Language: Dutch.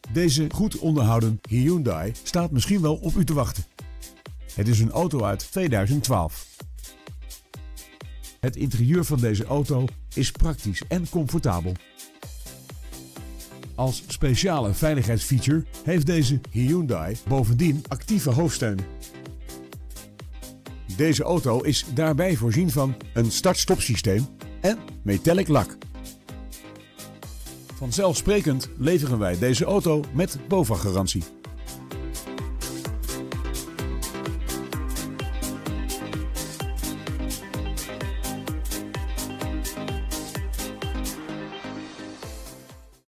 Deze goed onderhouden Hyundai staat misschien wel op u te wachten. Het is een auto uit 2012. Het interieur van deze auto is praktisch en comfortabel. Als speciale veiligheidsfeature heeft deze Hyundai bovendien actieve hoofdsteunen. Deze auto is daarbij voorzien van een start-stop systeem en metallic lak. Vanzelfsprekend leveren wij deze auto met BOVAG-garantie.